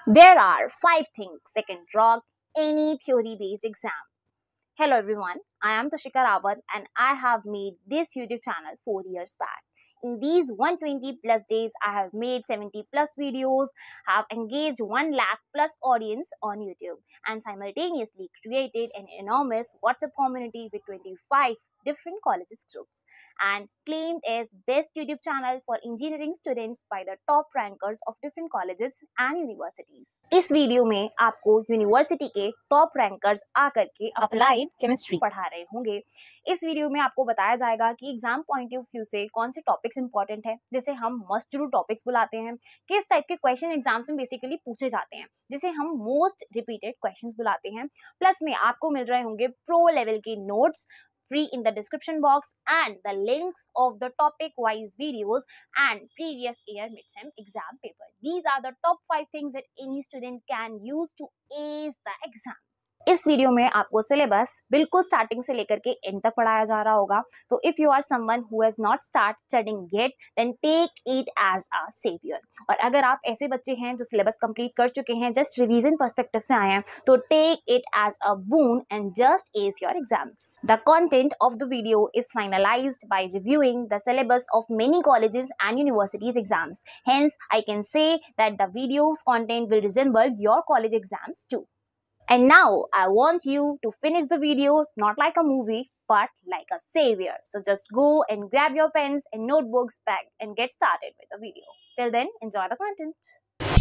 There are 5 things that can rock any theory-based exam. Hello everyone, I am Tushika Rawat and I have made this YouTube channel 4 years back. In these 120 plus days, I have made 70 plus videos, have engaged 1 lakh plus audience on YouTube and simultaneously created an enormous WhatsApp community with 25 different colleges groups and claimed as best YouTube channel for engineering students by the top rankers of different colleges and universities. इस video में आपको university के top rankers आकर के applied chemistry पढ़ा रहे होंगे। इस वीडियो में आपको बताया जाएगा कि एग्जाम पॉइंट ऑफ व्यू से कौन से टॉपिक्स इंपॉर्टेंट है, जिसे हम मस्ट डू टॉपिक्स बुलाते हैं, किस टाइप के क्वेश्चन एग्जाम्स में बेसिकली पूछे जाते हैं, जिसे हम मोस्ट रिपीटेड क्वेश्चंस बुलाते हैं। प्लस में आपको मिल रहे होंगे प्रो लेवल के notes free in the description box and the links of the topic wise videos and previous year midsem exam paper. These are the top 5 things that any student can use to ace the exams. इस video में आपको syllabus बिल्कुल starting से लेकर के and तक पढ़ाया जा रहा होगा। तो if you are someone who has not start studying yet then take it as a saviour. और अगर आप ऐसे बच्चे हैं जो सिलेबस कंप्लीट कर चुके हैं, जस्ट रिवीजन पर्सपेक्टिव से आए हैं, तो take it as a boon and just ace your exams. The content of the video is finalized by reviewing the syllabus of many colleges and universities exams. Hence, I can say that the video's content will resemble your college exams too. And now, I want you to finish the video not like a movie, but like a savior. So just go and grab your pens and notebooks back and get started with the video. Till then, enjoy the content.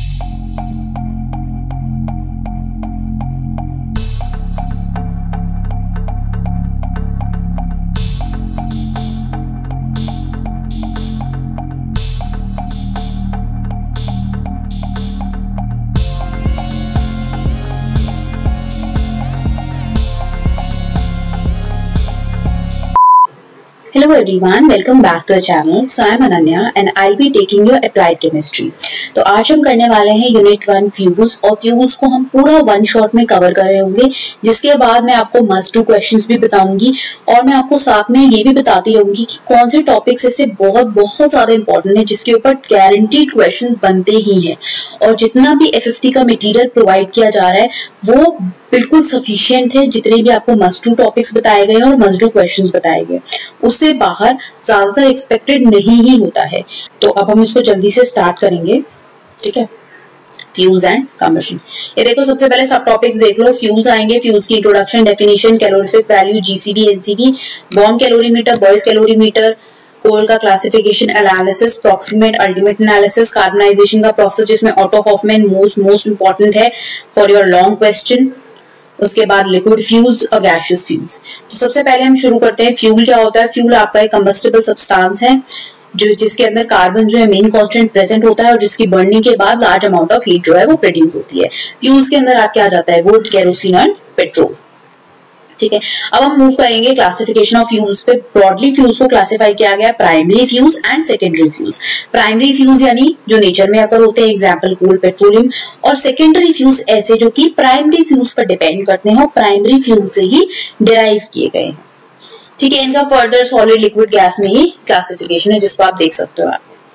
Hello everyone, welcome back to the channel. So I am Ananya and I'll be taking your applied chemistry. तो आज हम करने वाले हैं unit 1 fuels, और fuels को हम पूरा वन शॉट में कवर कर रहे होंगे, जिसके बाद मैं आपको मस्ट डू क्वेश्चंस भी बताऊंगी और मैं आपको साथ में ये भी बताती रहूंगी कि कौन से टॉपिक्स ऐसे बहुत ज्यादा इंपॉर्टेंट है जिसके ऊपर गारंटीड क्वेश्चन बनते ही हैं। और जितना भी FFT का मटेरियल प्रोवाइड किया जा रहा है वो बिल्कुल सफिशिएंट है। जितने भी आपको मस्ट डू टॉपिक्स बताए गए हैं और मस्ट डू क्वेश्चंस बताए गए, उससे बाहर ज्यादातर एक्सपेक्टेड नहीं ही होता है। तो अब हम इसको जल्दी से स्टार्ट करेंगे, ठीक है। फ्यूल्स एंड कंबशन, ये देखो सबसे पहले सब टॉपिक्स देख लो। फ्यूल्स आएंगे, फ्यूल्स की introduction, definition, calorific value, GCV, NCV, bomb calorimeter, Boys calorimeter, coal का classification, analysis, proximate, ultimate analysis, carbonization का प्रोसेस जिसमें ऑटो हॉफमैन मोस्ट इंपॉर्टेंट है फॉर योर लॉन्ग क्वेश्चन। उसके बाद लिक्विड फ्यूल्स और गैसियस फ्यूल्स। तो सबसे पहले हम शुरू करते हैं। फ्यूल क्या होता है? फ्यूल आपका एक कंबस्टेबल सब्सटेंस है जो जिसके अंदर कार्बन जो है मेन कांस्टेंट प्रेजेंट होता है और जिसकी बर्निंग के बाद लार्ज अमाउंट ऑफ हीट जो है वो प्रोड्यूस होती है। फ्यूल्स के अंदर आप क्या आ जाता है? वुड, केरोसिन एंड पेट्रोल, ठीक है। अब हम मूव करेंगे क्लासिफिकेशन ऑफ फ्यूल्स पे। ब्रॉडली फ्यूल्स को क्लासिफाई किया गया primary fuels and secondary fuels. Primary fuels यानी जो नेचर में अगर होते हैं, एग्जांपल कोल, पेट्रोलियम, और सेकेंडरी फ्यूल्स ऐसे जो कि प्राइमरी फ्यूल्स पर डिपेंड करते हैं और प्राइमरी फ्यूल से ही डिराइव किए गए हैं, ठीक है। इनका फर्दर सॉलिड, लिक्विड, गैस में ही क्लासिफिकेशन है जिसको आप देख सकते हो।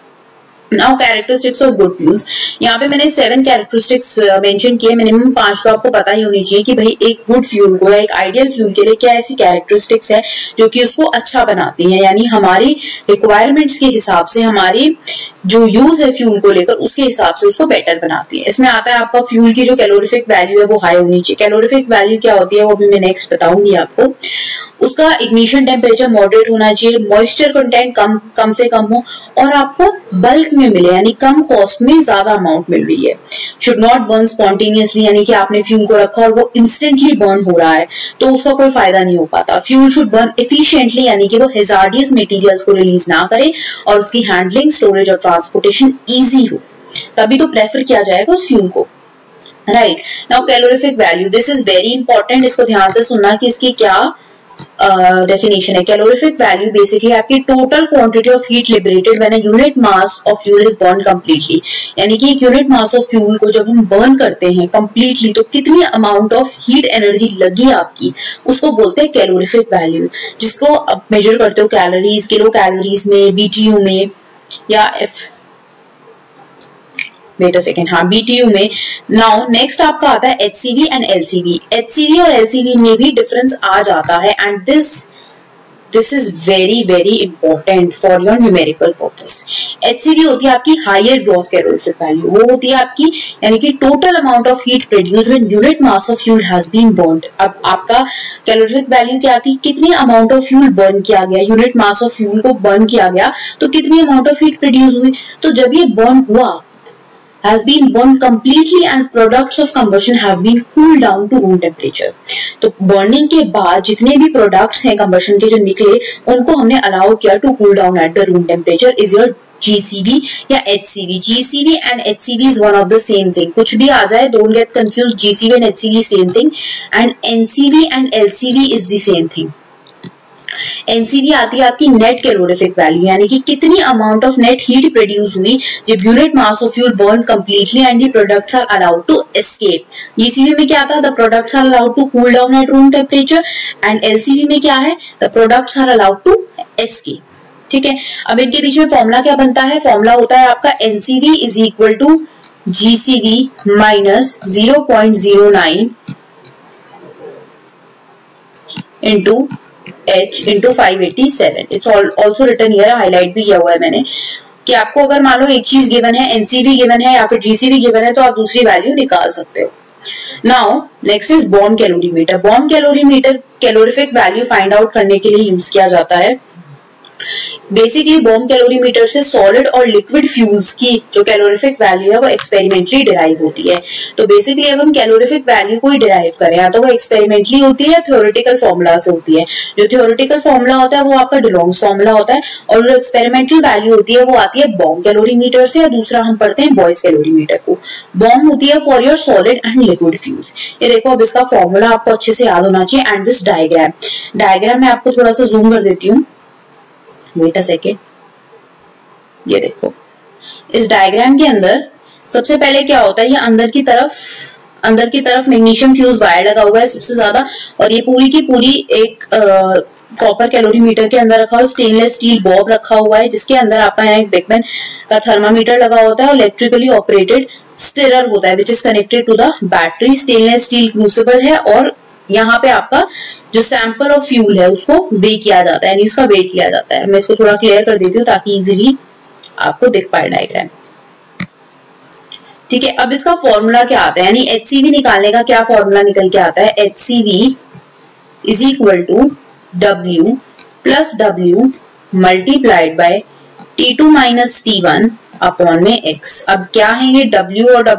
Now characteristics of good fuels, यहाँ पे मैंने 7 कैरेक्टरिस्टिक्स मेंशन किए। मिनिमम 5 तो आपको पता ही होनी चाहिए कि भाई एक गुड फ्यूल को या एक आइडियल फ्यूल के लिए क्या ऐसी कैरेक्टरिस्टिक्स है जो कि उसको अच्छा बनाती हैं, यानी हमारी रिक्वायरमेंट्स के हिसाब से, हमारी जो यूज है फ्यूल को लेकर उसके हिसाब से उसको बेटर बनाती है। इसमें आता है आपका फ्यूल की जो कैलोरीफिक वैल्यू है वो हाई होनी चाहिए। कैलोरीफिक वैल्यू क्या होती है वो भी मैं नेक्स्ट बताऊंगी आपको। उसका इग्निशन टेम्परेचर मॉडरेट होना चाहिए, मॉइस्चर कंटेंट कम से कम हो और आपको बल्क में मिले, यानी कम कॉस्ट में ज्यादा अमाउंट मिल रही है। शुड नॉट बर्न स्पॉन्टेनियसली, यानी कि आपने फ्यूल को रखा और वो इंस्टेंटली बर्न हो रहा है तो उसका कोई फायदा नहीं हो पाता। फ्यूल शुड बर्न एफिशिएंटली, यानी कि वो हैजार्डियस मटेरियल्स को रिलीज ना करे और उसकी हैंडलिंग, स्टोरेज और ट्रांसपोर्टेशन इजी हो, तभी तो प्रेफर किया जाएगा उस फ्यूल को, right. Now calorific value, this is very important, इसको ध्यान से सुनना कि इसकी क्या डेफिनेशन है। कैलोरीफिक वैल्यू बेसिकली आपकी total quantity of heat liberated when a unit mass of fuel is burn completely, यानी कि एक यूनिट मास ऑफ फ्यूल को जब हम बर्न करते हैं कंप्लीटली तो कितनी अमाउंट ऑफ हीट एनर्जी लगी आपकी, उसको बोलते हैं कैलोरीफिक वैल्यू, जिसको आप मेजर करते हो कैलोरीज, किलो कैलोरीज में, BTU में या वेट अ सेकेंड, हाँ BTU में। नाउ नेक्स्ट आपका आता है HCV एंड LCV। HCV और LCV में भी डिफरेंस आ जाता है and this is very very important for your numerical purpose. HCV होती है आपकी हायर ग्रॉस कैलोरीफिक वैल्यू, वो होती है आपकी यानी कि total amount of heat produced when unit mass of fuel has been burned. अब आपका कैलोरीफिक वैल्यू क्या आती है, कितनी अमाउंट ऑफ फ्यूल बर्न किया गया, यूनिट मास ऑफ फ्यूल को बर्न किया गया तो कितनी अमाउंट ऑफ हीट प्रोड्यूस हुई। तो जब ये बर्न हुआ has been burned completely and products of combustion have been cooled down to room temperature। तो बर्निंग के बाद जितने भी प्रोडक्ट्स हैं कंबशन के जो निकले उनको हमने अलाउ किया to cool down at the room temperature is your GCV या HCV। GCV and HCV is one of the same thing, कुछ भी आ जाए don't get confused, GCV and HCV same thing and NCV and LCV is the same thing। NCV आती है आपकी net calorific value यानी कि कितनी amount of net heat produce हुई जब unit mass of fuel burn completely and the products are allowed to escape. GCV में क्या आता है, the products are allowed to cool down at room temperature and LCV में क्या है, the products are allowed to escape. ठीक है, अब इनके बीच में फॉर्मूला क्या बनता है, फॉर्मूला होता है आपका NCV is equal to GCV minus 0.09 into H into 587। It's also written here, highlight भी किया हुआ है मैंने कि आपको अगर मान लो एक चीज गिवन है, NCV गिवन है या फिर GCV गिवन है तो आप दूसरी वैल्यू निकाल सकते हो। नाउ नेक्स्ट इज बॉर्न कैलोरीमीटर। बॉर्न calorimeter calorific value find out करने के लिए यूज किया जाता है। बेसिकली बॉर्न कैलोरीमीटर से सॉलिड और लिक्विड फ्यूल्स की जो कैलोरीफिक वैल्यू है वो एक्सपेरिमेंटली डिराइव होती है। तो बेसिकली अब हम कैलोरीफिक वैल्यू को ही डिराइव करें, या तो वो एक्सपेरिमेंटली होती है या थ्योरेटिकल फॉर्मूला से होती है। जो थ्योरेटिकल फॉर्मूला होता है वो आपका डिलॉन्ग्स फॉर्मूला होता है और जो एक्सपेरिमेंटल वैल्यू होती है वो आती है बॉर्न कैलोरीमीटर से, या दूसरा हम पढ़ते हैं बॉयज कैलोरीमीटर को। बॉर्न होती है for your solid and liquid fuels. ये देखो अब इसका फॉर्मूला आपको अच्छे से याद होना चाहिए एंड दिस डायग्राम मैं आपको थोड़ा सा जूम कर देती हूँ, वेट अ सेकेंड। ये देखो इस डायग्राम के अंदर सबसे पहले क्या होता है, ये अंदर की तरफ मैग्नीशियम फ्यूज वायर लगा हुआ है सबसे ज्यादा, और ये पूरी की पूरी एक कॉपर कैलोरीमीटर के अंदर रखा हुआ, स्टेनलेस स्टील बॉब रखा हुआ है जिसके अंदर आपका यहाँ एक बेकमैन का थर्मामीटर लगा होता है और इलेक्ट्रिकली ऑपरेटेड स्टिरर होता है which is connected to the battery. Stainless steel crucible है और यहाँ पे आपका जो सैंपल ऑफ फ्यूल है उसको वे किया जाता है, यानी उसका वेट किया जाता है। मैं इसको थोड़ा क्लियर कर देती हूँ ताकि इजीली आपको दिख पाए डायग्राम। ठीक है, अब इसका फॉर्मूला क्या आता है, यानी HCV निकालने का क्या फॉर्मूला निकल के आता है, HCV is equal to W plus W multiplied by T2 minus T1 upon में X। अब क्या है ये W और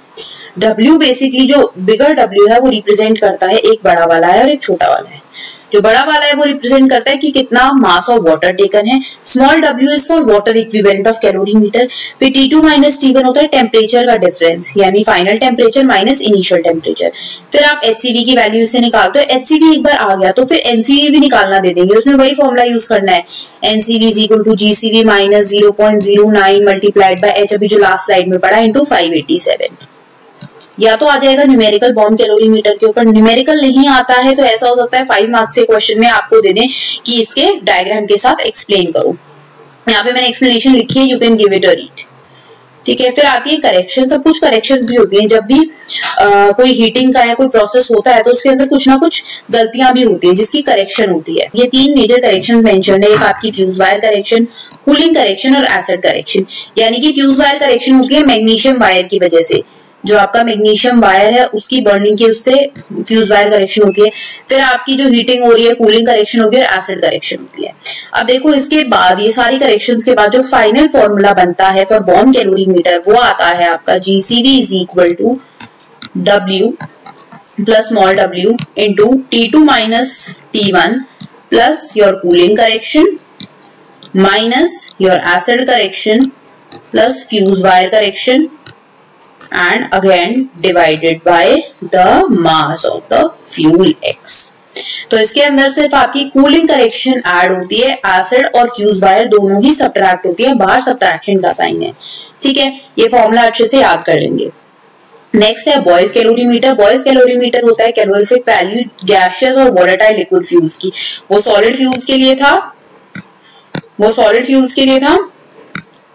W बेसिकली जो बिगर W है वो रिप्रेजेंट करता है, एक बड़ा वाला है और एक छोटा वाला है। जो बड़ा वाला है वो रिप्रेजेंट करता है कि कितना मास ऑफ वाटर टेकन है। Small w is for water equivalent of calorimeter. फिर T2 माइनस T1 होता है टेम्परेचर का डिफरेंस, यानी final temperature minus initial temperature. फिर आप HCV की वैल्यू से निकालते हो। HCV एक बार आ गया तो फिर NCV भी निकालना दे देंगे, उसमें वही फॉर्मूला यूज करना है, NCV is equal to GCV minus 0.09 multiplied by H, अभी जो लास्ट स्लाइड में पढ़ा, इंटू 587। या तो आ जाएगा न्यूमेरिकल बॉर्न कैलोरीमीटर के ऊपर। न्यूमेरिकल नहीं आता है तो ऐसा हो सकता है 5 मार्क्स के क्वेश्चन में आपको दे दें कि इसके डायग्राम के साथ एक्सप्लेन करो। यहाँ पे मैंने एक्सप्लेनेशन लिखी है, you can give it a read. ठीक है, फिर आती है करेक्शन। सब कुछ करेक्शन भी होती है, जब भी कोई हीटिंग का या कोई प्रोसेस होता है तो उसके अंदर कुछ ना कुछ गलतियां भी होती है जिसकी करेक्शन होती है। ये 3 मेजर करेक्शन मेंशन है, एक आपकी fuse wire correction, cooling correction और एसिड करेक्शन। यानी कि फ्यूज वायर करेक्शन होती है मैग्नीशियम वायर की वजह से, जो आपका मैग्नीशियम वायर है उसकी बर्निंग की उससे फ्यूज वायर करेक्शन होती है। फिर आपकी जो हीटिंग हो रही है कूलिंग करेक्शन होगी और एसिड करेक्शन होती है। अब देखो इसके बाद ये सारी करेक्शंस के बाद जो फाइनल फॉर्मूला बनता है फॉर बॉर्न कैलोरीमीटर वो आता है आपका GCV is equal to W plus small w into T2 minus T1 plus your cooling correction minus your acid correction plus fuse wire correction and again divided by the mass of the fuel X। तो इसके अंदर सिर्फ आपकी cooling correction add होती है, acid और fuse wire दोनों ही subtract होती है, बाहर सब्ट्रैक्शन का साइन है। ठीक है, ये फॉर्मूला अच्छे से याद कर लेंगे। नेक्स्ट है बॉयज कैलोरीमीटर। बॉयज कैलोरीमीटर होता है कैलोरीफिक वैल्यू गैसियस और वोलेटाइल लिक्विड फ्यूल्स की। वो सॉलिड फ्यूल्स के लिए था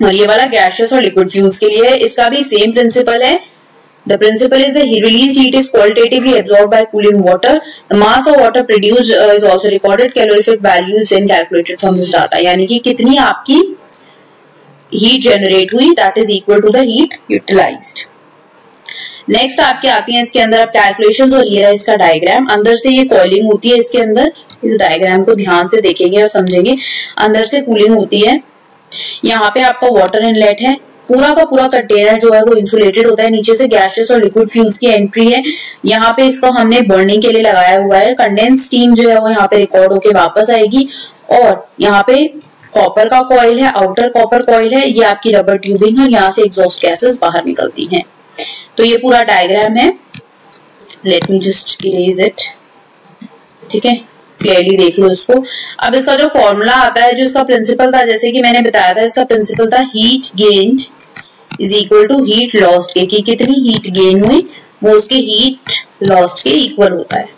और ये वाला गैसियस और लिक्विड फ्यूल्स के लिए है, इसका भी सेम प्रिंसिपल है। The principle is the released heat is qualitatively absorbed by cooling water. The mass of water produced is also recorded. Calorific value is then calculated from this data. यानी कि कितनी आपकी हीट जनरेट हुई, that is equal to the heat utilized. Next आपके आती है इसके अंदर आप कैलकुलेशंस, और ये रहा इसका डायग्राम। अंदर से ये कॉइलिंग होती है इसके अंदर, इस डायग्राम को ध्यान से देखेंगे और समझेंगे। अंदर से कूलिंग होती है, यहाँ पे आपका वाटर इनलेट है, पूरा का पूरा कंटेनर जो है वो इंसुलेटेड होता है, नीचे से गैसेस और लिक्विड फ्यूल्स की एंट्री है। यहाँ पे इसको हमने बर्निंग के लिए लगाया हुआ है। कंडेंस स्टीम जो है वो यहाँ पे रिकॉर्ड होके वापस आएगी, और यहाँ पे कॉपर का कॉइल है, आउटर कॉपर कॉइल है, ये आपकी रबर ट्यूबिंग है, यहाँ से एग्जॉस्ट गैसेस बाहर निकलती हैं। तो ये पूरा डायग्राम है, let me just erase it, ठीक है, क्लियरली देख लो इसको। अब इसका जो फॉर्मूला आता है, जो इसका प्रिंसिपल था, जैसे कि मैंने बताया था, इसका प्रिंसिपल था heat gained is equal to heat lost के, कि कितनी हीट गेन हुई वो उसके हीट लॉस्ट के इक्वल होता है।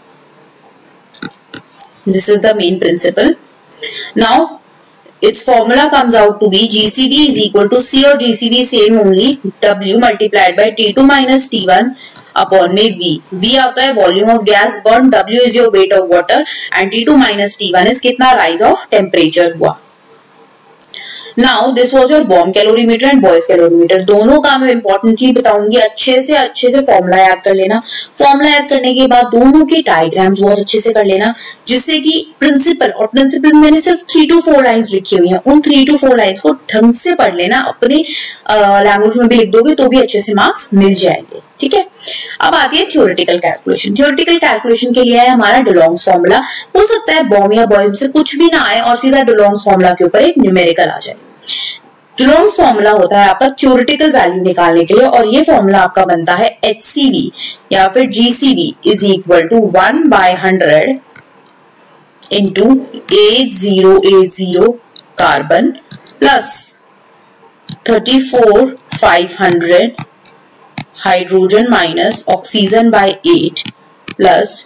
This is the main principle. Now its formula comes out to be GCV is equal to C, और GCV same only, W multiplied by T2 minus T1 upon में V। V आता है volume of gas burn, W is your weight of water, and T2 minus T1 is कितना rise of temperature हुआ। Now this was your bomb calorimeter and Boys calorimeter. दोनों का मैं importantly बताऊंगी, अच्छे से फॉर्मूला याद कर लेना। फॉर्मूला याद करने के बाद दोनों की डायग्राम्स बहुत अच्छे से कर लेना, जिससे कि प्रिंसिपल, और प्रिंसिपल मैंने सिर्फ 3 to 4 लाइंस लिखी हुई हैं, उन 3 to 4 लाइंस को ढंग से पढ़ लेना। अपने लैंग्वेज में भी लिख दोगे तो भी अच्छे से मार्क्स मिल जाएंगे, ठीक है। अब आती है थ्योरेटिकल कैलकुलेशन। थ्योरेटिकल कैलकुलेशन के लिए है हमारा डुलोंग्स फॉर्मूला। हो सकता है बॉम्ब या बॉयज से कुछ भी ना आए और सीधा डुलोंग्स फॉर्मूला के ऊपर एक न्यूमेरिकल आ जाए। डुलोंग्स फॉर्मूला होता है आपका थ्योरेटिकल वैल्यू निकालने के लिए, और ये फॉर्मूला आपका बनता है HCV या फिर GCV is equal to 1/100 into 8080 carbon plus 34,500 hydrogen minus oxygen by 8 plus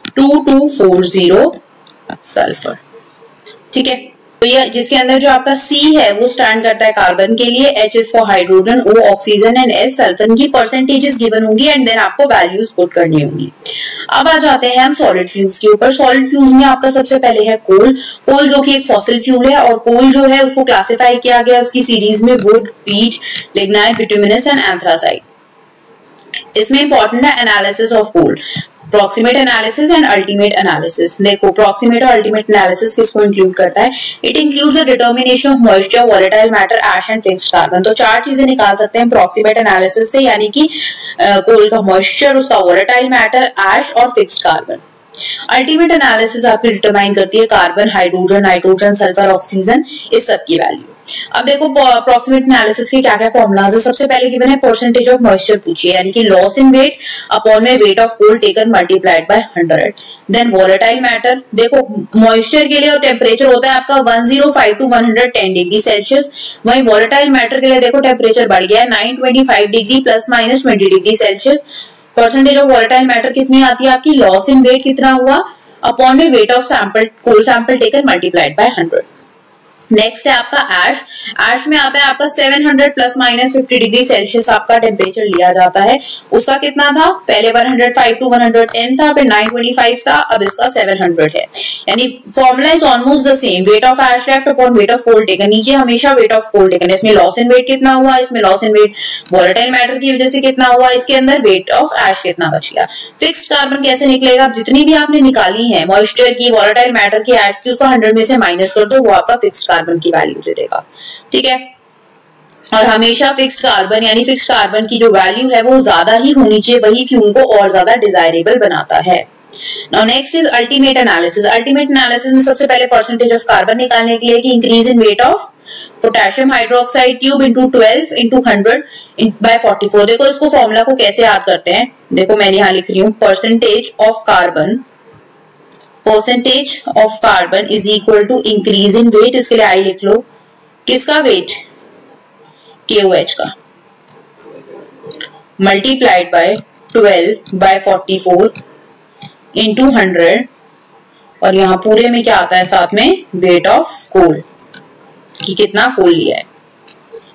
2240 sulphur, ठीक है। तो ये जिसके अंदर जो आपका C है वो स्टैंड करता है कार्बन के लिए, H is for hydrogen, O oxygen and S sulphur की परसेंटेजेस गिवन होंगी, एंड देन आपको वैल्यूज पुट करनी होंगी। अब आ जाते हैं हम सॉलिड फ्यूल्स के ऊपर। सॉलिड फ्यूल्स में आपका सबसे पहले है कोल। कोल जो कि एक फॉसिल फ्यूल है, और कोल जो है उसको क्लासिफाई किया गया उसकी सीरीज में wood, peat, lignite, bituminous and anthracite. इसमें इंपॉर्टेंट है analysis of coal, proximate analysis and ultimate analysis. देखो प्रॉक्सिमेट और अल्टीमेट एनालिसिस किसको इंक्लूड करता है? It includes the determination of moisture, volatile matter, ash and fixed carbon. तो 4 चीजें निकाल सकते हैं प्रॉक्सिमेट एनालिसिस से, यानी कि कोल का मॉइस्चर, उसका वोलेटाइल मैटर, ऐश और फिक्स्ड कार्बन। अल्टीमेट एनालिसिस आपकी डिटरमाइन करती है carbon, hydrogen, nitrogen, sulphur, oxygen, इस सब की वैल्यू। अब देखो अप्रोक्सीमेट एनालिसिस के क्या क्या फॉर्मूलाज है। सबसे पहले गिवन है परसेंटेज ऑफ मॉइस्चर पूछिए, यानी कि लॉस इन वेट अपॉन में weight of coal taken multiplied by 100। Then volatile matter, देखो मॉइस्चर के लिए टेम्परेचर होता है आपका 105 to 110 डिग्री सेल्सियस। वहीं वोलेटाइल मैटर के लिए देखो टेम्परेचर बढ़ गया है 925 degree plus minus 20 degree Celsius. Percentage of volatile matter कितनी आती है आपकी? लॉस इन वेट कितना हुआ अपॉन में weight of sample, coal sample taken multiplied by 100। Next है आपका ऐश। ऐश में आता है आपका 700 प्लस माइनस 50 डिग्री सेल्सियस आपका टेम्परेचर लिया जाता है। उसका कितना था? पहले 105 to 110 था, फिर 925 था, अब इसका 700 है। यानी formula is almost the same, weight of ash left upon weight of coal taken. नीचे हमेशा वेट ऑफ कोल टेकन। इसमें लॉस इन वेट कितना हुआ, इसमें loss in weight volatile matter की वजह से कितना हुआ, इसके अंदर वेट ऑफ ऐश कितना बच गया। फिक्स्ड कार्बन कैसे निकलेगा? जितनी भी आपने निकाली है मॉइस्चर की, वोलेटाइल मैटर की, ऐश की, उसको 100 में से माइनस कर दो, वो आपका फिक्स्ड कार्बन की वैल्यू दे देगा, ठीक है। और हमेशा फिक्स्ड कार्बन यानी फिक्स्ड कार्बन की जो वैल्यू है वो ज्यादा ही होनी चाहिए, वही फ्यूल को और ज्यादा डिजायरेबल बनाता है। Now next is ultimate analysis. Ultimate analysis में सबसे पहले परसेंटेज ऑफ कार्बन निकालने के लिए कि increase in weight of potassium hydroxide tube into 12 into 100 by 44। देखो इसको फॉर्मूला को कैसे याद करते हैं, देखो मैंने यहाँ लिख रही हूँ percentage of carbon is equal to increase in weight. इसके लिए आई लिख लो, किसका वेट? KOH का, मल्टीप्लाइड बाय 12 बाय 44 इंटू 100, और यहाँ पूरे में क्या आता है साथ में? वेट ऑफ कोल, कि कितना कोल लिया है,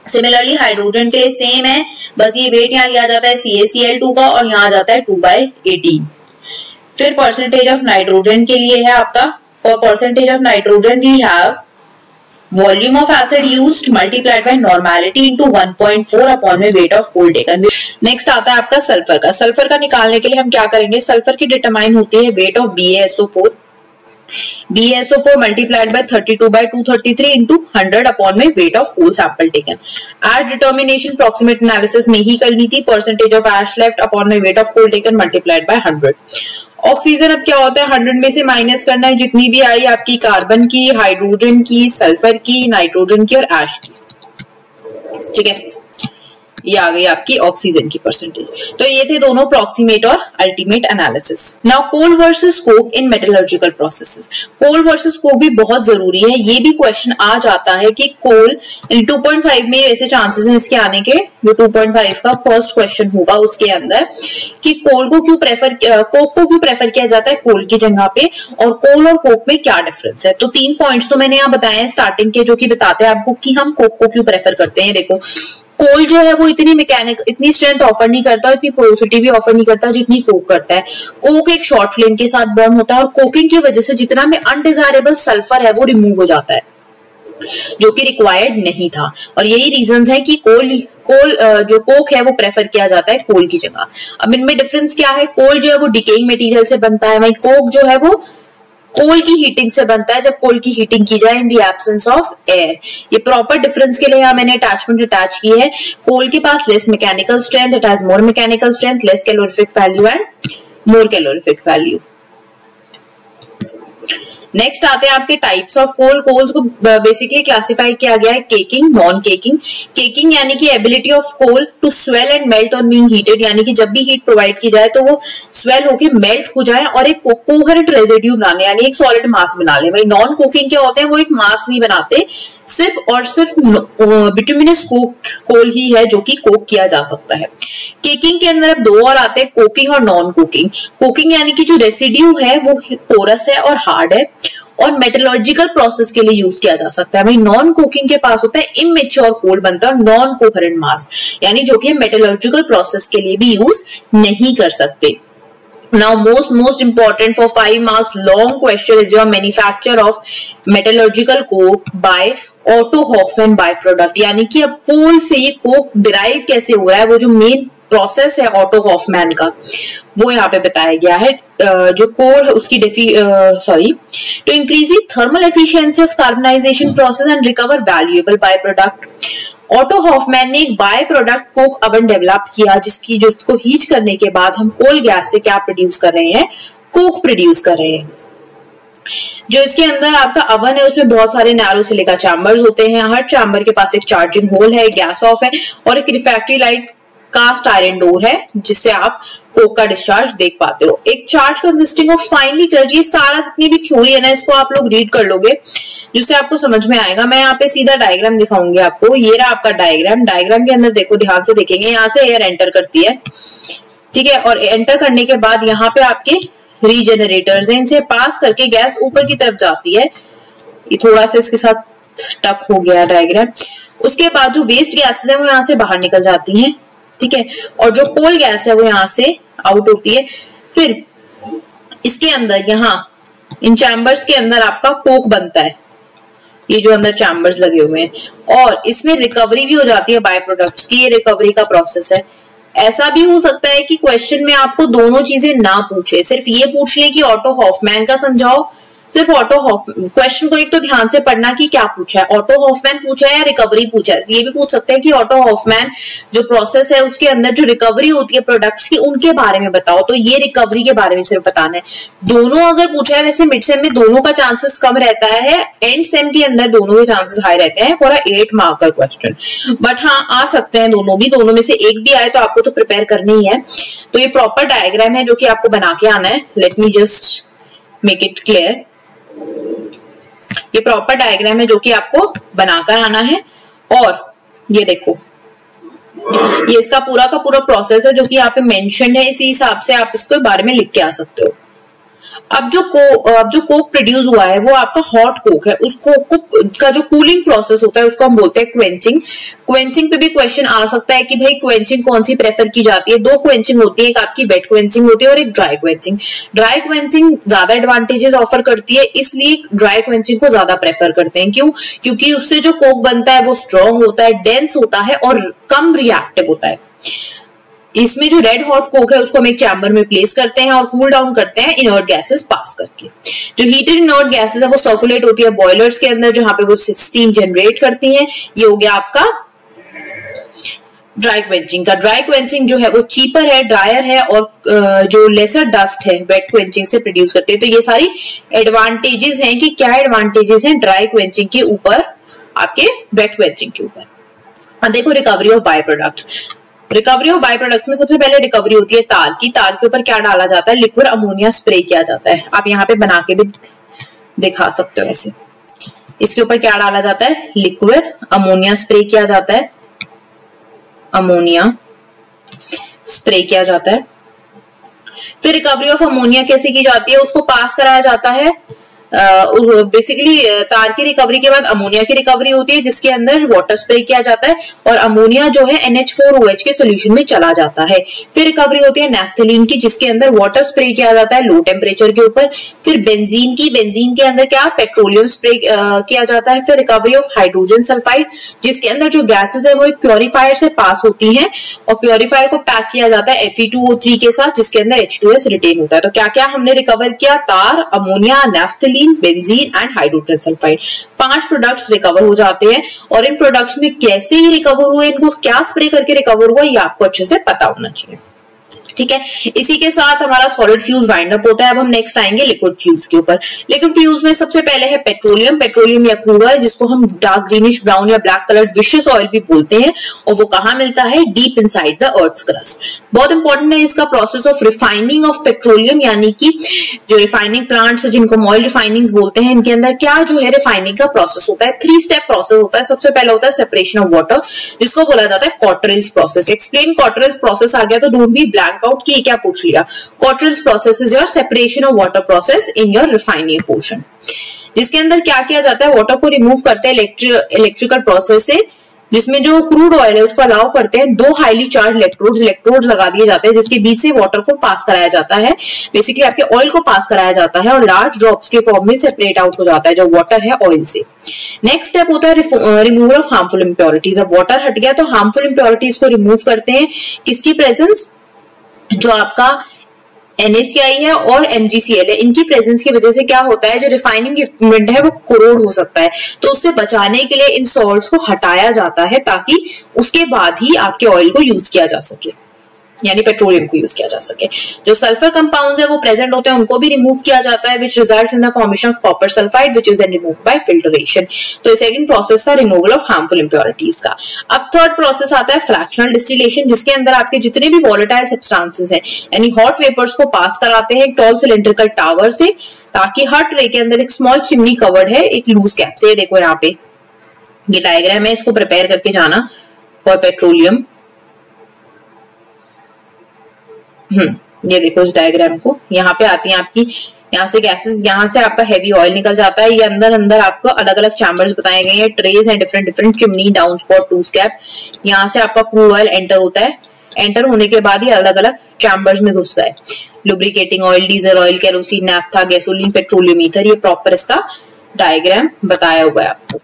सिमिलरली हाइड्रोजन के लिए सेम है, बस ये वेट यहाँ लिया जाता है CaCl2 का और यहाँ आ जाता है 2/18। फिर परसेंटेज ऑफ नाइट्रोजन के लिए है आपका, for percentage of nitrogen we have volume of acid used multiplied by normality into 1.4 upon में weight of coal taken. Next आता है आपका सल्फर का। सल्फर का निकालने के लिए हम क्या करेंगे, सल्फर की डिटरमाइन होती है weight of BaSO4, BaSO4 multiplied by 32/233 into 100 upon में weight of whole sample taken। Ash determination proximate analysis में ही करनी थी, percentage of ash left upon में weight of coal taken multiplied by 100। Oxygen अब क्या होता है, 100 में से माइनस करना है जितनी भी आई आपकी, कार्बन की, हाइड्रोजन की, सल्फर की, नाइट्रोजन की और एश की। ठीक है, ये आ गई आपकी ऑक्सीजन की परसेंटेज। तो ये थे दोनों प्रॉक्सिमेट और ultimate analysis. Now coal versus coke in metallurgical processes. Coal versus coke भी बहुत जरूरी है, ये भी क्वेश्चन आ जाता है कि कोल 2.5 में ऐसे चांसेस हैं इसके आने के, जो 2.5 का फर्स्ट क्वेश्चन होगा उसके अंदर, कि कोल को क्यों प्रेफर, कोक को क्यों प्रेफर किया जाता है कोल की जगह पे, और कोल और कोक में क्या डिफरेंस है। तो 3 पॉइंट्स तो मैंने यहाँ बताए हैं स्टार्टिंग के, जो कि बताते हैं आपको कि हम कोक को क्यों प्रेफर करते हैं। देखो, कोल जो है वो इतनी स्ट्रेंथ ऑफर नहीं करता, इतनी पोरोसिटी भी ऑफर नहीं करता जितनी कोक करता है। कोक एक शॉर्ट फ्लेम के साथ बर्न होता है और कोकिंग की वजह से जितना में अनडिजायरेबल सल्फर है वो रिमूव हो जाता है, जो कि रिक्वायर्ड नहीं था। और यही रीजंस है कि कोल जो कोक है वो प्रेफर किया जाता है कोल की जगह। अब इनमें डिफरेंस क्या है, कोल जो है वो डिकेइंग मटेरियल से बनता है, वहीं कोक जो है वो कोल की हीटिंग से बनता है, जब कोल की हीटिंग की जाए in the absence of air. ये प्रॉपर डिफरेंस के लिए यहाँ मैंने अटैचमेंट अटैच की है। कोल के पास less mechanical strength, it has more mechanical strength, less calorific value and more calorific value. Next आते हैं आपके टाइप्स ऑफ कोल। कोल्स को बेसिकली क्लासिफाई किया गया है केकिंग, नॉन केकिंग। केकिंग यानी कि ability of coal to swell and melt on being heated, यानी कि जब भी हीट प्रोवाइड की जाए तो वो स्वेल होके मेल्ट हो जाए और एक कोहेरेंट रेजिड्यू बनाने, यानी एक सॉलिड मास बना ले। भाई नॉन कोकिंग क्या होते हैं, वो एक मास नहीं बनाते, सिर्फ और सिर्फ बिटुमिनस कोल ही है जो कि कोक किया जा सकता है। केकिंग के अंदर अब 2 और आते हैं, कोकिंग और नॉन कोकिंग। कोकिंग यानी कि जो रेसिड्यू है वो पोरस है और हार्ड है और मेटलर्जिकल प्रोसेस के लिए यूज किया जा सकता है। भाई नॉन कोकिंग के पास होता है इमेच्योर कोल बनता है और नॉन कोहेरेंट मास, यानी जो कि मेटलर्जिकल प्रोसेस के लिए भी यूज नहीं कर सकते। Now most important for 5 marks long question is your manufacture of metallurgical coke by Otto Hoffmann byproduct, यानी कि अब कोल से ये कोक डिराइव कैसे हुआ है, वो जो मेन प्रोसेस है ऑटो हॉफमैन का वो यहाँ पे बताया गया है। जो कोल है उसकी to increase the thermal efficiency of carbonisation process and recover valuable by product. Otto Hoffmann ने एक by product coke oven develop किया, जो उसको हीट करने के बाद हम कोल गैस से क्या प्रोड्यूस कर रहे हैं, कोक प्रोड्यूस कर रहे हैं। जो इसके अंदर आपका ओवन है उसमें बहुत सारे नैरो सिलिका चैम्बर्स होते हैं, हर चैम्बर के पास एक चार्जिंग होल है, गैस ऑफ है और एक refractory light cast iron door है जिससे आप कोक का डिस्चार्ज देख पाते हो। एक चार्ज कंसिस्टिंग ऑफ फाइनली क्लर्ड, ये सारा जितनी भी थ्योरी है ना इसको आप लोग रीड कर लोगे जिससे आपको समझ में आएगा। मैं यहाँ पे सीधा डायग्राम दिखाऊंगी आपको, ये रहा आपका डायग्राम। डायग्राम के अंदर देखो, ध्यान से देखेंगे, यहाँ से एयर एंटर करती है, ठीक है, और एंटर करने के बाद यहाँ पे आपके रीजेनरेटर्स हैं, इनसे पास करके गैस ऊपर की तरफ जाती है। ये थोड़ा सा इसके साथ टक हो गया डायग्राम। उसके बाद जो वेस्ट गैसेस है वो यहाँ से बाहर निकल जाती हैं, ठीक है, और जो कोल गैस है वो यहाँ से आउट होती है। फिर इसके अंदर यहाँ इन चैम्बर्स के अंदर आपका कोक बनता है, ये जो अंदर चैम्बर्स लगे हुए हैं, और इसमें रिकवरी भी हो जाती है बाय प्रोडक्ट्स की, ये रिकवरी का प्रोसेस है। ऐसा भी हो सकता है कि क्वेश्चन में आपको दोनों चीजें ना पूछे, सिर्फ ये पूछ ले कि ऑटो हॉफमैन का समझाओ, सिर्फ ऑटो हॉफमैन। क्वेश्चन को एक तो ध्यान से पढ़ना कि क्या पूछा है, ऑटो हॉफमैन पूछा है या रिकवरी पूछा है। ये भी पूछ सकते हैं कि ऑटो हॉफमैन जो प्रोसेस है उसके अंदर जो रिकवरी होती है प्रोडक्ट्स की, उनके बारे में बताओ, तो ये रिकवरी के बारे में सिर्फ बताना है। दोनों अगर पूछा है, वैसे मिड सेम में दोनों का चांसेस कम रहता है, एंड सेम के अंदर दोनों के चांसेस हाई रहते हैं फॉर अ 8 मार्क का क्वेश्चन। बट हाँ, आ सकते हैं दोनों भी, दोनों में से एक भी आए तो आपको तो प्रिपेयर करनी ही है। तो ये प्रॉपर डायग्राम है जो कि आपको बना के आना है। Let me just make it clear. ये प्रॉपर डायग्राम है जो कि आपको बनाकर आना है, और ये देखो, ये इसका पूरा का पूरा प्रोसेस है जो कि यहाँ पे मेंशन है, इसी हिसाब से आप इसको बारे में लिख के आ सकते हो। अब जो कोक प्रोड्यूस हुआ है वो आपका हॉट कोक है, उस कोक का जो कूलिंग प्रोसेस होता है उसको हम बोलते हैं क्वेंचिंग। क्वेंचिंग पे भी क्वेश्चन आ सकता है कि भाई क्वेंचिंग कौन सी प्रेफर की जाती है। दो क्वेंचिंग होती है, एक आपकी वेट क्वेंचिंग होती है और एक ड्राई क्वेंचिंग। ड्राई क्वेंचिंग ज्यादा एडवांटेजेस ऑफर करती है, इसलिए ड्राई क्वेंचिंग को ज्यादा प्रेफर करते हैं। क्यों? क्योंकि उससे जो कोक बनता है वो स्ट्रॉन्ग होता है, डेंस होता है और कम रिएक्टिव होता है। इसमें जो रेड हॉट कोक है उसको हम एक चैम्बर में प्लेस करते हैं और कूल डाउन करते हैं इनर्ट गैसेस पास करके। जो हीटेड इनर्ट गैसेस है वो सर्कुलेट होती है बॉयलर्स के अंदर, जहां पे वो स्टीम जनरेट करती हैं। ये हो गया आपका ड्राई क्वेंचिंग का। ड्राई क्वेंचिंग जो है वो चीपर है, ड्रायर है और जो लेसर डस्ट है वेट क्वेंचिंग से प्रोड्यूस करते हैं। तो ये सारी एडवांटेजेस हैं कि क्या एडवांटेजेस हैं ड्राई क्वेंचिंग के ऊपर आपके वेट क्वेंचिंग के ऊपर। देखो recovery of by product. Recovery of by products में सबसे पहले रिकवरी होती है तार की। तार के ऊपर क्या डाला जाता है? लिक्विड अमोनिया स्प्रे किया जाता है। आप यहाँ पे बना के भी दिखा सकते हो। ऐसे इसके ऊपर क्या डाला जाता है? लिक्विड अमोनिया स्प्रे किया जाता है। अमोनिया स्प्रे किया जाता है। फिर रिकवरी ऑफ अमोनिया कैसे की जाती है? उसको पास कराया जाता है। बेसिकली तार की रिकवरी के बाद अमोनिया की रिकवरी होती है, जिसके अंदर वाटर स्प्रे किया जाता है और अमोनिया जो है NH4OH के सोल्यूशन में चला जाता है। फिर रिकवरी होती है नैफ्थलीन की, जिसके अंदर वाटर स्प्रे किया जाता है लो टेम्परेचर के ऊपर। फिर बेंजीन की, बेंजीन के अंदर क्या? पेट्रोलियम स्प्रे किया जाता है। फिर रिकवरी ऑफ हाइड्रोजन सल्फाइड, जिसके अंदर जो गैसेस है वो एक प्योरीफायर से पास होती है और प्योरीफायर को पैक किया जाता है Fe2O3 के साथ, जिसके अंदर H2S रिटेन होता है। तो क्या क्या हमने रिकवर किया? Tar, ammonia, naphthalene, benzene and hydrogen sulphide. 5 products recover हो जाते हैं। और इन प्रोडक्ट्स में कैसे ये रिकवर हुए, इनको क्या स्प्रे करके रिकवर हुआ, ये आपको अच्छे से पता होना चाहिए। ठीक है, इसी के साथ हमारा सॉलिड फ्यूल्स वाइंड अप होता है। अब हम नेक्स्ट आएंगे लिक्विड फ्यूल्स के ऊपर। लिक्विड फ्यूल्स में सबसे पहले है पेट्रोलियम। पेट्रोलियम या क्रूड ऑयल, जिसको हम डार्क ग्रीनिश ब्राउन या ब्लैक कलर्ड विशेस ऑयल भी बोलते हैं, और वो कहाँ मिलता है? Deep inside the earth crust. बहुत इंपॉर्टेंट है इसका process of refining of petroleum, यानी कि जो रिफाइनिंग प्लांट्स है जिनको ऑयल रिफाइनिंग बोलते हैं, इनके अंदर क्या जो है रिफाइनिंग का प्रोसेस होता है। 3 स्टेप प्रोसेस होता है। सबसे पहला होता है सेपरेशन ऑफ वाटर, जिसको बोला जाता है Cottrell's process. Explain Cottrell's process आ गया तो डोंट बी ब्लैंक आउट कि क्या पूछ लिया। Cottrell's process is your separation of water process in your refining portion, जिसके अंदर क्या किया जाता है? वाटर को रिमूव करते हैं इलेक्ट्रिकल प्रोसेस से, जिसमें जो क्रूड ऑयल है उसको अलाउ करते हैं 2 हाईली चार्ज इलेक्ट्रोड्स लगा दिए जाते हैं, जिसके बीच से वाटर को पास कराया जाता है। बेसिकली आपके ऑयल को पास कराया जाता है और लार्ज ड्रॉप्स के फॉर्म में सेपरेट आउट हो जाता है जो वाटर है ऑयल से। नेक्स्ट स्टेप होता है रिमूवल ऑफ हार्मफुल इंप्योरिटीज। अब वाटर हट गया तो हार्मफुल इंप्योरिटीज को रिमूव करते हैं। किसकी प्रेजेंस? जो आपका NaCl है और MgCl है, इनकी प्रेजेंस की वजह से क्या होता है? जो रिफाइनिंग इक्विपमेंट है वो कोरोड हो सकता है, तो उससे बचाने के लिए इन सॉल्ट्स को हटाया जाता है ताकि उसके बाद ही आपके ऑयल को यूज किया जा सके, यानी पेट्रोलियम को यूज किया जा सके। जो सल्फर कंपाउंड्स है वो प्रेजेंट होते हैं, उनको भी रिमूव किया जाता है, which results in the formation of copper sulphide, which is then removed by filtration. तो सेकंड प्रोसेस था रिमूवल ऑफ हार्मफुल इंप्योरिटीज का। अब थर्ड प्रोसेस आता है फ्रैक्शनल डिस्टिलेशन, जिसके अंदर आपके जितने भी वॉलेटाइल सब्सटेंसेस हैं, यानी हॉट वेपर्स को पास कराते हैं एक टॉल सिलेंड्रिकल टावर से, ताकि हर ट्रे के अंदर एक स्मॉल चिमनी कवर्ड है एक लूज कैप से। देखो यहाँ पे ये डायग्राम है, इसको प्रिपेयर करके जाना फॉर पेट्रोलियम। ये देखो इस डायग्राम को, यहाँ पे आती है आपकी, यहाँ से गैसेस, यहाँ से आपका हैवी ऑयल निकल जाता है। ये अंदर आपको अलग अलग चैम्बर्स बताए गए हैं, trays and different chimney, down spout, loose cap. यहाँ से आपका क्रूड ऑयल एंटर होता है। एंटर होने के बाद ये अलग अलग चैम्बर्स में घुसता है। Lubricating oil, diesel oil, kerosene, naphtha, gasoline, petroleum ether, ये प्रॉपर इसका डायग्राम बताया हुआ है आपको।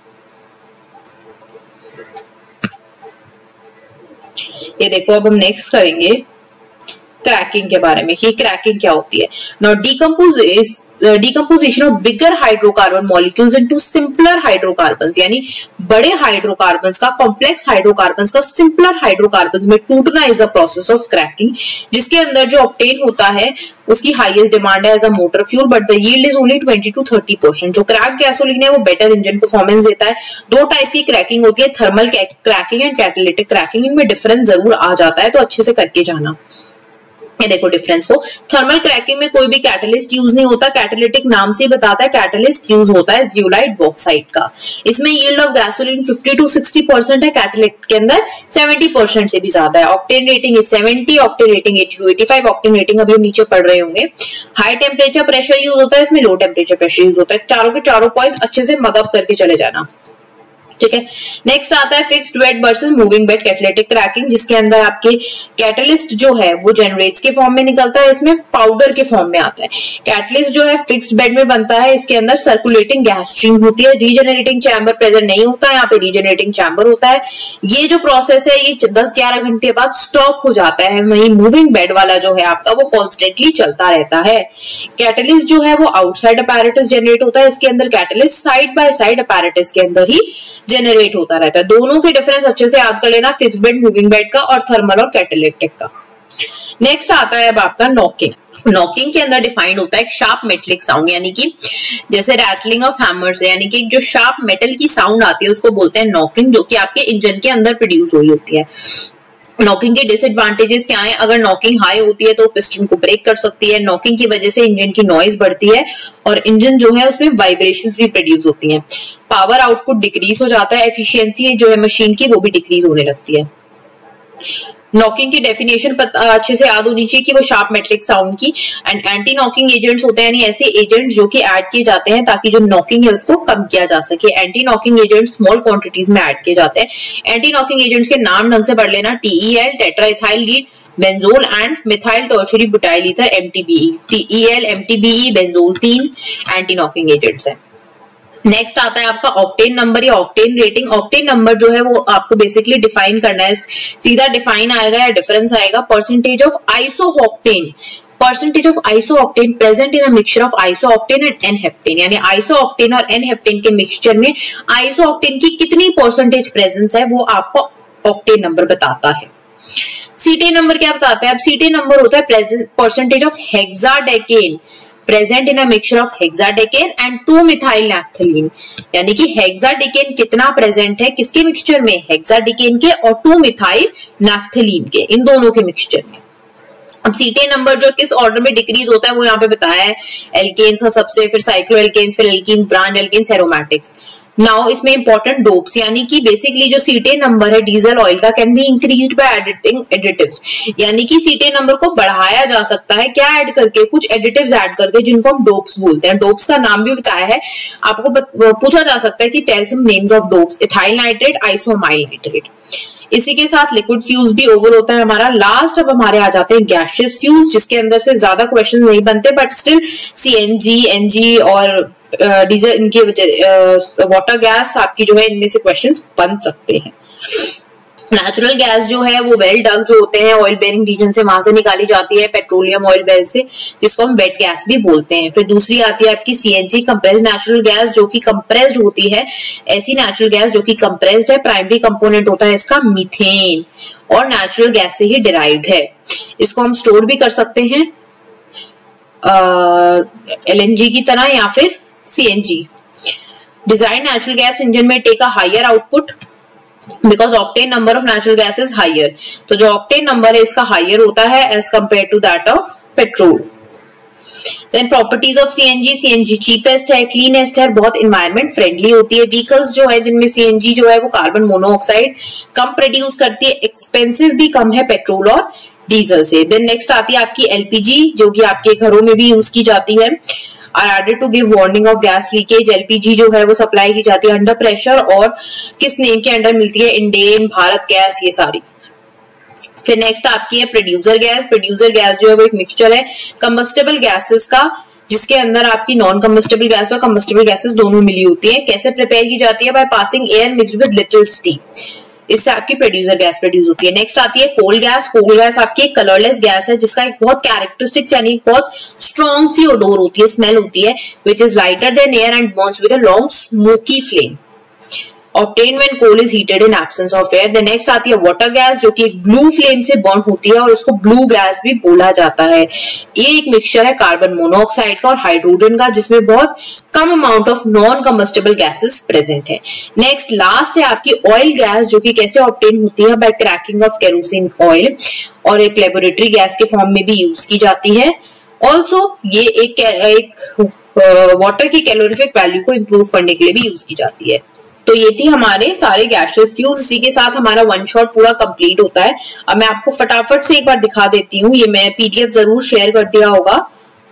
ये देखो, अब हम नेक्स्ट करेंगे क्रैकिंग के बारे में कि क्रैकिंग क्या होती है। Now decomposition of bigger hydrocarbon molecules into simpler hydrocarbons, यानी बड़े हाइड्रोकार्बन्स का, कॉम्प्लेक्स हाइड्रोकार्बन्स का सिंपलर हाइड्रोकार्बन्स में टूटना is a process of cracking, जिसके अंदर जो ऑब्टेन होता है उसकी हाईएस्ट डिमांड है as a motor fuel, but the yield is only 20 to 30%। जो क्रैक्ड गैसोलीन है वो बेटर इंजन परफॉर्मेंस देता है। 2 टाइप की क्रैकिंग होती है, thermal cracking and catalytic cracking. इनमें डिफरेंस जरूर आ जाता है, तो अच्छे से करके जाना। ये देखो डिफरेंस को, थर्मल क्रैकिंग में कोई भी कैटलिस्ट यूज नहीं होता, कैटालिटिक नाम से ही बताता है, कैटलिस्ट यूज होता है जियोलाइट बॉक्साइट का। इसमें यील्ड ऑफ गैसोलीन 50 to 60% है, कैटालिस्ट के अंदर 70% से भी ज्यादा है। ऑक्टेन रेटिंग है 70, octane rating 80 to 85, octane rating अभी हम नीचे पढ़ रहे होंगे। हाई टेम्परेचर प्रेशर यूज होता है, इसमें लो टेम्परेचर प्रेशर यूज होता है। चारों के चारों पॉइंट्स अच्छे से मदद करके चले जाना, ठीक है। नेक्स्ट आता है fixed bed versus moving bed catalytic cracking, जिसके अंदर आपके कैटलिस्ट जो है वो जनरेट्स के फॉर्म में निकलता है, इसमें पाउडर के फॉर्म में आता है। कैटलिस्ट जो है फिक्स्ड बेड में बनता है, इसके अंदर सर्कुलेटिंग गैस स्ट्रीम होती है, रीजनरेटिंग चैम्बर प्रेजेंट नहीं होता है, यहाँ पे रीजनरेटिंग चैम्बर होता है। ये जो प्रोसेस है ये 10-11 घंटे बाद स्टॉप हो जाता है। वहीं मूविंग बेड वाला जो है आपका वो कॉन्स्टेंटली चलता रहता है। कैटलिस्ट जो है वो आउटसाइड अपैरेटस जनरेट होता है, इसके अंदर catalyst side by side apparatus के अंदर ही जनरेट होता रहता है। दोनों के डिफरेंस अच्छे से याद कर लेना, फिक्स्ड बेड, मूविंग बेड का और थर्मल और कैटालिटिक का। नेक्स्ट आता है अब आपका नॉकिंग। नॉकिंग के अंदर डिफाइंड होता है एक शार्प मेटलिक साउंड, यानी कि जैसे रैटलिंग ऑफ हैमर्स, यानी कि जो शार्प मेटल की साउंड आती है उसको बोलते हैं नॉकिंग, जो कि आपके इंजन के अंदर प्रोड्यूस हुई होती है। नॉकिंग के डिसएडवांटेजेस क्या है? अगर नॉकिंग हाई होती है तो पिस्टन को ब्रेक कर सकती है। नॉकिंग की वजह से इंजन की नॉइज बढ़ती है और इंजन जो है उसमें वाइब्रेशंस भी प्रोड्यूस होती हैं। पावर आउटपुट डिक्रीज हो जाता है, एफिशिएंसी जो है मशीन की वो भी डिक्रीज होने लगती है। नॉकिंग की डेफिनेशन अच्छे से याद होनी चाहिए कि वो शार्प मेटलिक साउंड की। एंड एंटी नॉकिंग एजेंट्स होते हैं, यानी ऐसे एजेंट्स जो कि ऐड किए जाते हैं ताकि जो नॉकिंग है उसको कम किया जा सके। Anti knocking agents small quantities में ऐड किए जाते हैं। एंटी नॉकिंग एजेंट्स के नाम ढंग से पढ़ लेना, TEL tetraethyl lead, benzol and methyl tertiary butyl ether MTBE। TEL, MTBE, benzol 3 anti knocking agents हैं। नेक्स्ट आता है आपका ऑक्टेन नंबर या ऑक्टेन रेटिंग। ऑक्टेन नंबर जो है वो आपको बेसिकली डिफाइन करना है, सीधा डिफाइन आएगा या डिफरेंस आएगा। Percentage of isooctane, percentage of isooctane present in a mixture of isooctane and n heptane, यानी आइसोऑक्टेन और एन-हेप्टेन के मिक्सचर में आइसोऑक्टेन की कितनी परसेंटेज प्रेजेंस है वो आपको ऑक्टेन नंबर बताता है। सीटेन नंबर क्या बताता है? अब सीटेन नंबर होता है percentage of hexadecane present in a mixture of hexadecane and two methyl naphthalene, यानी कि हेक्साडेकेन कितना प्रेजेंट है किसके मिक्सचर में? हेक्साडेकेन के और 2-मिथाइल नैफ्थलीन के, इन दोनों के मिक्सचर में। अब सीटेन नंबर जो किस ऑर्डर में डिक्रीज होता है वो यहाँ पे बताया है। एल्केन्स का सबसे, फिर साइक्लोएल्केन्स, फिर alkenes, branch alkanes, aromatics. Now इसमें इंपॉर्टेंट डोप्स, यानी कि बेसिकली जो सीटेन नंबर है डीजल ऑयल का can be increased by editing additives, यानी कि सीटेन नंबर को बढ़ाया जा सकता है क्या ऐड करके? कुछ एडिटिव्स ऐड करके, जिनको हम डोप्स बोलते हैं। डोप्स का नाम भी बताया है, आपको पूछा जा सकता है कि tell some names of dopes. Ethyl nitrate, isoamyl nitrate. इसी के साथ लिक्विड फ्यूल्स भी ओवर होता है हमारा। लास्ट अब हमारे आ जाते हैं गैसियस फ्यूल्स, जिसके अंदर से ज्यादा क्वेश्चन नहीं बनते, बट स्टिल CNG, NG और डीजल, इनकी वाटर गैस आपकी जो है इनमें से क्वेश्चंस बन सकते हैं। नेचुरल गैस जो है वो वेल डग जो होते हैं ऑयल बेरिंग रीजन से, वहां से निकाली जाती है पेट्रोलियम ऑयल वेल से, जिसको हम वेट गैस भी बोलते हैं। फिर दूसरी आती है आपकी CNG कंप्रेस्ड नेचुरल गैस, जो कि कंप्रेस्ड होती है, ऐसी नेचुरल गैस जो कि कंप्रेस्ड है। प्राइमरी कंपोनेंट होता है इसका मीथेन और नेचुरल गैस से ही डिराइव्ड है। इसको हम स्टोर भी कर सकते हैं LNG की तरह या फिर CNG। Design natural gas engine में take a higher output because octane number of natural gas is higher, तो जो ऑक्टेन नंबर है इसका हायर होता है as compare to that of petrol. Then properties of CNG cheapest है, cleanest है, बहुत इन्वायरमेंट फ्रेंडली होती है। व्हीकल्स जो है जिनमें CNG जो है वो कार्बन मोनोऑक्साइड कम प्रोड्यूस करती है, एक्सपेंसिव भी कम है पेट्रोल और डीजल से। देन नेक्स्ट आती है आपकी LPG, जो कि आपके घरों में भी यूज की जाती है। Are added to give warning of gas leakage. LPG जो है वो सप्लाई की जाती है अंडर प्रेशर, और किस नेम के अंडर मिलती है? इंडेन, भारत गैस, ये सारी। फिर नेक्स्ट आपकी है प्रोड्यूसर गैस। प्रोड्यूसर गैस जो है वो एक मिक्सचर है कंबस्टेबल गैसेस का, जिसके अंदर आपकी नॉन कंबस्टेबल गैस और कंबस्टेबल गैसेस दोनों मिली होती है। कैसे प्रिपेयर की जाती है? By passing air mixed with little steam, इससे आपकी प्रोड्यूसर गैस प्रोड्यूस होती है। नेक्स्ट आती है कोल गैस। कोल गैस आपकी एक कलरलेस गैस है, जिसका एक बहुत कैरेक्टरिस्टिक यानी बहुत स्ट्रॉन्ग सी ओडोर होती है, स्मेल होती है, which is lighter than air and burns with a long smoky flame. obtained when coal is heated in absence of air। The next आती है वाटर गैस, जो कि एक ब्लू फ्लेम से बर्न होती है और उसको ब्लू गैस भी बोला जाता है। ये एक मिक्सचर है कार्बन मोनोऑक्साइड का और हाइड्रोजन का, जिसमें बहुत कम amount of non combustible gases present है। नेक्स्ट लास्ट है आपकी ऑयल गैस, जो कि कैसे ऑब्टेन होती है? By cracking of kerosene oil. और एक लेबोरेटरी गैस के फॉर्म में भी यूज की जाती है। ऑल्सो ये एक वाटर की कैलोरीफिक वैल्यू को इंप्रूव करने के लिए भी यूज की जाती है। तो ये थी हमारे सारे गैसियस फ्यूल्स। इसी के साथ हमारा वन शॉट पूरा कंप्लीट होता है। अब मैं आपको फटाफट से एक बार दिखा देती हूँ, ये मैं पीडीएफ जरूर शेयर कर दिया होगा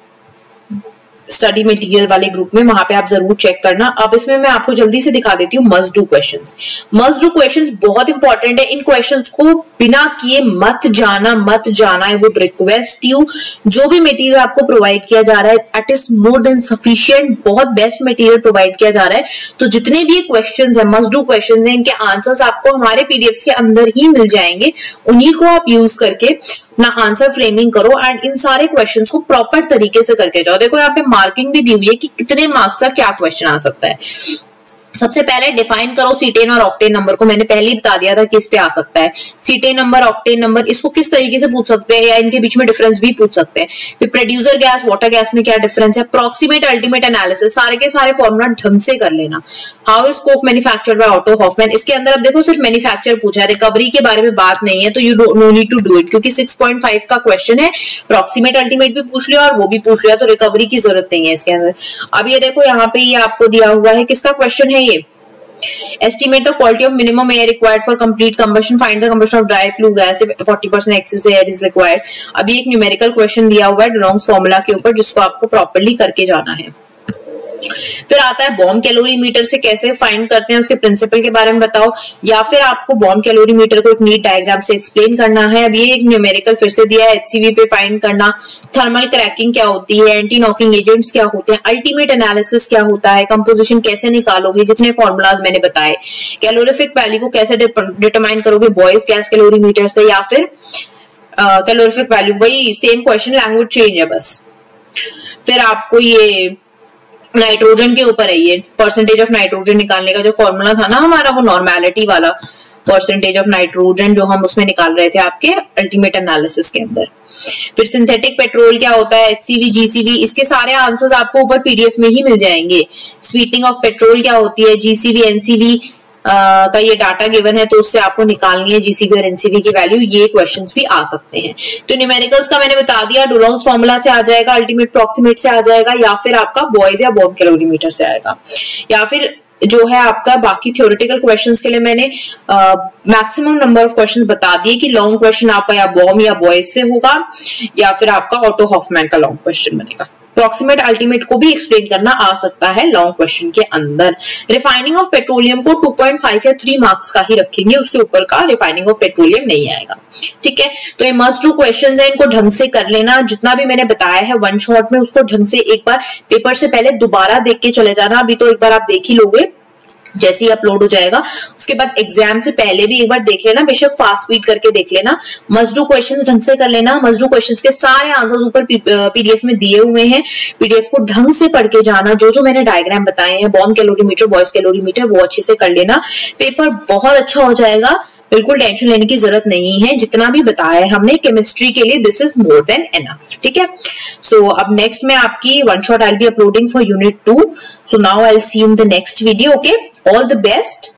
स्टडी मटेरियल वाले ग्रुप में, वहां पे आप जरूर चेक करना। अब इसमें मैं आपको जल्दी से दिखा देती हूँ must do questions. Must do questions बहुत इंपॉर्टेंट है, इन क्वेश्चंस को बिना किए मत जाना। आई वुड रिक्वेस्ट यू, जो भी मटेरियल आपको प्रोवाइड किया जा रहा है it is more than sufficient, बहुत बेस्ट मटेरियल प्रोवाइड किया जा रहा है। तो जितने भी क्वेश्चंस है मस्ट डू क्वेश्चंस है, इनके आंसर्स आपको हमारे पीडीएफ के अंदर ही मिल जाएंगे। उन्हीं को आप यूज करके अपना आंसर फ्रेमिंग करो एंड इन सारे क्वेश्चंस को प्रॉपर तरीके से करके जाओ। देखो यहाँ पे मार्किंग भी दी हुई है कि कितने मार्क्स का क्या क्वेश्चन आ सकता है। सबसे पहले डिफाइन करो सीटेन और ऑक्टेन नंबर को, मैंने पहले ही बता दिया था किस पे आ सकता है। सीटेन नंबर, ऑक्टेन नंबर, इसको किस तरीके से पूछ सकते हैं या इनके बीच में डिफरेंस भी पूछ सकते हैं। फिर प्रोड्यूसर गैस, वाटर गैस में क्या डिफरेंस है। अप्रॉक्सीमेट अल्टीमेट एनालिसिस, सारे के सारे फॉर्मूला ढंग से कर लेना। How is coke manufactured by auto Hoffman, इसके अंदर अब देखो सिर्फ मैन्युफैक्चर पूछा है, रिकवरी के बारे में बात नहीं है, तो you know need to do it, क्योंकि 6.5 का क्वेश्चन है। अप्रॉक्सीमेट अल्टीमेट भी पूछ लिया और वो भी पूछ लिया, तो रिकवरी की जरूरत नहीं है इसके अंदर। अब ये देखो यहाँ पे ये आपको दिया हुआ है, किसका क्वेश्चन है ये, estimate the quality of minimum air required for complete combustion, find the combustion of dry flue gas if 40% excess air is required। अभी एक न्यूमेरिकल क्वेश्चन दिया हुआ है डुलॉन्ग्स फॉर्मूला के ऊपर, जिसको आपको प्रॉपर्ली करके जाना है। फिर आता है बॉम्ब कैलोरीमीटर से कैसे फाइंड करते हैं, उसके प्रिंसिपल के बारे में बताओ, या फिर आपको बॉम्ब कैलोरीमीटर को एक नीट डायग्राम से एक्सप्लेन करना है। अब ये एक न्यूमेरिकल फिर से दिया है, एचसीवी पे फाइंड करना, थर्मल क्रैकिंग क्या होती है, एंटी नॉकिंग एजेंट्स क्या होते हैं, अल्टीमेट एनालिसिस क्या होता है, कंपोजिशन कैसे निकालोगे, जितने फॉर्मूलाज मैंने बताए, कैलोरीफिक वैल्यू को कैसे डिटरमाइन करोगे बॉयज गैस कैलोरीमीटर से, या फिर कैलोरीफिक वैल्यू, वही सेम क्वेश्चन, लैंग्वेज चेंज है बस। फिर आपको ये नाइट्रोजन के ऊपर है, ये परसेंटेज ऑफ नाइट्रोजन निकालने का जो फॉर्मूला था ना हमारा, वो नॉर्मेलिटी वाला परसेंटेज ऑफ नाइट्रोजन जो हम उसमें निकाल रहे थे आपके अल्टीमेट एनालिसिस के अंदर। फिर सिंथेटिक पेट्रोल क्या होता है, एचसीवी, जीसीवी, इसके सारे आंसर्स आपको ऊपर पीडीएफ में ही मिल जाएंगे। स्वीटनिंग ऑफ पेट्रोल क्या होती है, जीसीवी, एनसीवी का ये डाटा गिवन है, तो उससे आपको निकालनी है जीसीवी और एनसीवी की वैल्यू। ये क्वेश्चंस भी आ सकते हैं। तो न्यूमेरिकल्स का मैंने बता दिया, डुलॉन्ग्स फॉर्मूला से आ जाएगा, अल्टीमेट प्रॉक्सिमेट से आ जाएगा, या फिर आपका बॉयज या बॉम्ब कैलोरीमीटर से आएगा, या फिर जो है आपका बाकी थ्योरेटिकल क्वेश्चंस के लिए मैंने मैक्सिमम नंबर ऑफ क्वेश्चंस बता दिए कि लॉन्ग क्वेश्चन आपका या बॉम्ब या बॉयज से होगा, या फिर आपका ऑटो हॉफमैन का लॉन्ग क्वेश्चन बनेगा। अप्रॉक्सीमेट अल्टीमेट को भी एक्सप्लेन करना आ सकता है लॉन्ग क्वेश्चन के अंदर। रिफाइनिंग ऑफ पेट्रोलियम को 2.5 या 3 मार्क्स का ही रखेंगे, उससे ऊपर का रिफाइनिंग ऑफ पेट्रोलियम नहीं आएगा। ठीक है, तो ये मस्ट डू क्वेश्चंस है, इनको ढंग से कर लेना। जितना भी मैंने बताया है वन शॉट में, उसको ढंग से एक बार पेपर से पहले दोबारा देख के चले जाना। अभी तो एक बार आप देख ही लोगे जैसे ही अपलोड हो जाएगा, उसके बाद एग्जाम से पहले भी एक बार देख लेना, बेशक फास्ट स्पीड करके देख लेना। मस्ट डू क्वेश्चंस ढंग से कर लेना। मस्ट डू क्वेश्चंस के सारे आंसर्स ऊपर पीडीएफ में दिए हुए हैं, पीडीएफ को ढंग से पढ़ के जाना। जो जो मैंने डायग्राम बताए हैं, बॉम्ब कैलोरीमीटर, बॉयज कैलोरीमीटर, वो अच्छे से कर लेना। पेपर बहुत अच्छा हो जाएगा, बिल्कुल टेंशन लेने की जरूरत नहीं है। जितना भी बताया है हमने केमिस्ट्री के लिए, this is more than enough. ठीक है, सो अब नेक्स्ट में आपकी one shot I will be uploading for unit 2। So now I will see you in the next video. Okay, all the best.